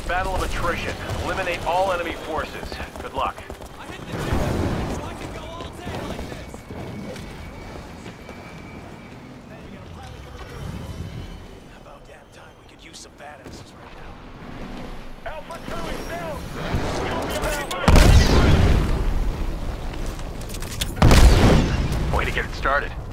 battle of attrition. Eliminate all enemy forces. Good luck. About damn time we could use some badasses right now. Alpha 2 is down! Way to get it started.